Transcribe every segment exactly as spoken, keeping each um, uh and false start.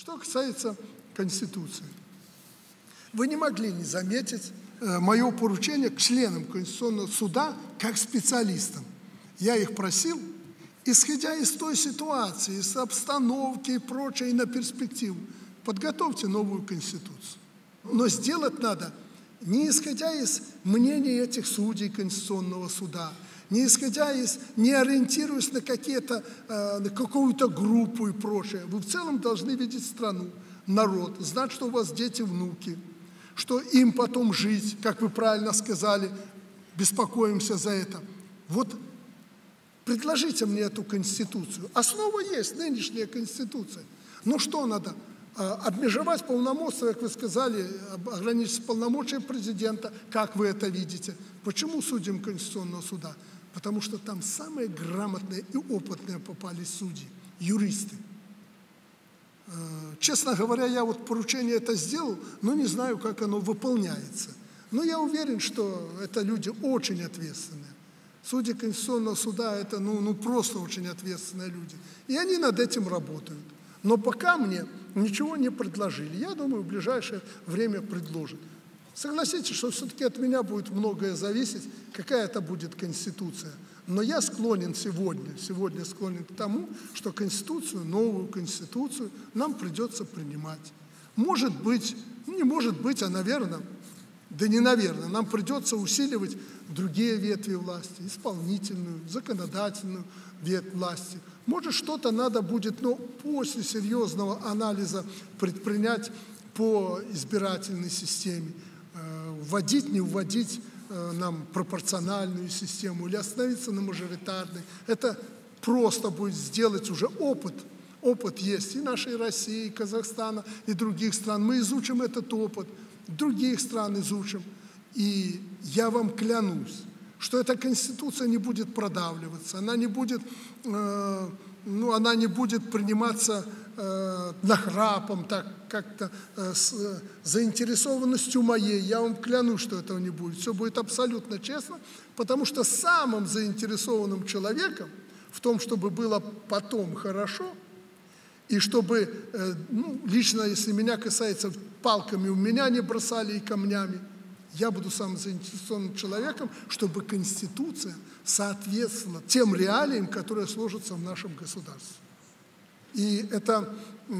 Что касается Конституции. Вы не могли не заметить мое поручение к членам Конституционного суда как специалистам. Я их просил, исходя из той ситуации, из обстановки и прочее, и на перспективу, подготовьте новую Конституцию. Но сделать надо не исходя из мнений этих судей Конституционного суда, не исходя из, не ориентируясь на какие-то, на какую-то группу и прочее. Вы в целом должны видеть страну, народ, знать, что у вас дети, внуки, что им потом жить, как вы правильно сказали, беспокоимся за это. Вот предложите мне эту Конституцию. Основа есть, нынешняя Конституция. Но что надо? Обмежевать полномочия, как вы сказали, ограничить полномочия президента, как вы это видите. Почему судьям Конституционного суда? Потому что там самые грамотные и опытные попались судьи, юристы. Честно говоря, я вот поручение это сделал, но не знаю, как оно выполняется. Но я уверен, что это люди очень ответственные. Судьи Конституционного суда – это ну, ну, просто очень ответственные люди. И они над этим работают. Но пока мне ничего не предложили. Я думаю, в ближайшее время предложат. Согласитесь, что все-таки от меня будет многое зависеть, какая это будет Конституция. Но я склонен сегодня, сегодня склонен к тому, что Конституцию, новую Конституцию нам придется принимать. Может быть, не может быть, а наверное, да не наверное, нам придется усиливать другие ветви власти, исполнительную, законодательную ветвь власти. Может, что-то надо будет, но после серьезного анализа предпринять по избирательной системе, вводить, не вводить нам пропорциональную систему или остановиться на мажоритарной. Это просто будет сделать уже опыт. Опыт есть и нашей России, и Казахстана, и других стран. Мы изучим этот опыт, других стран изучим. И я вам клянусь, что эта Конституция не будет продавливаться, она не будет, э, ну, она не будет приниматься э, нахрапом, так как-то э, с э, заинтересованностью моей. Я вам клянусь, что этого не будет. Все будет абсолютно честно, потому что самым заинтересованным человеком в том, чтобы было потом хорошо, и чтобы, э, ну, лично, если меня касается, палками у меня не бросали и камнями, я буду самым заинтересованным человеком, чтобы Конституция соответствовала тем реалиям, которые сложатся в нашем государстве. И это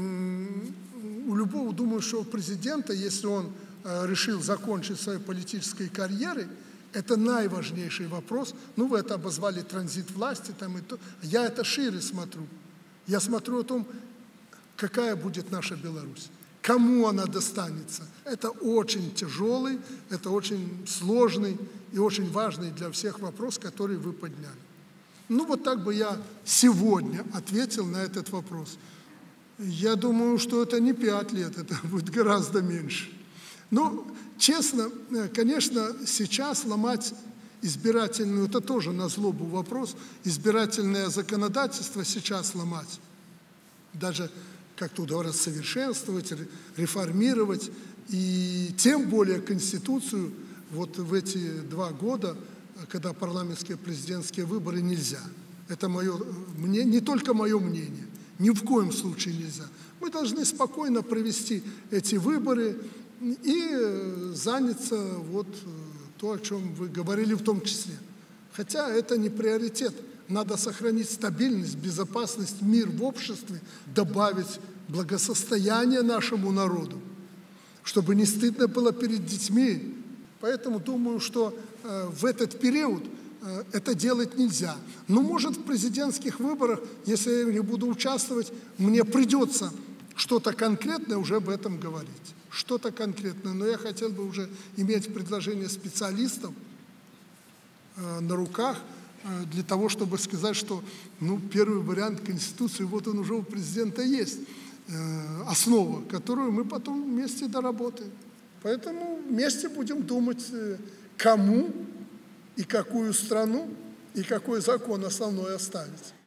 у любого, думаю, что у президента, если он решил закончить свою политической карьерой, это наиважнейший вопрос. Ну, вы это обозвали транзит власти, там и то. Я это шире смотрю. Я смотрю о том, какая будет наша Беларусь. Кому она достанется? Это очень тяжелый, это очень сложный и очень важный для всех вопрос, который вы подняли. Ну, вот так бы я сегодня ответил на этот вопрос. Я думаю, что это не пять лет, это будет гораздо меньше. Но, честно, конечно, сейчас ломать избирательную, это тоже на злобу вопрос, избирательное законодательство сейчас ломать, даже, как тут говорят, совершенствовать, реформировать, и тем более Конституцию вот в эти два года, когда парламентские президентские выборы, нельзя. Это мое, мне, не только мое мнение, ни в коем случае нельзя. Мы должны спокойно провести эти выборы и заняться вот то, о чем вы говорили в том числе. Хотя это не приоритет. Надо сохранить стабильность, безопасность, мир в обществе, добавить благосостояние нашему народу, чтобы не стыдно было перед детьми. Поэтому думаю, что э, в этот период э, это делать нельзя. Но, может, в президентских выборах, если я не буду участвовать, мне придется что-то конкретное уже об этом говорить. Что-то конкретное. Но я хотел бы уже иметь предложение специалистов э, на руках, для того, чтобы сказать, что ну, первый вариант Конституции, вот он уже у президента есть, э, основа, которую мы потом вместе доработаем. Поэтому вместе будем думать, кому и какую страну, и какой закон основной оставить.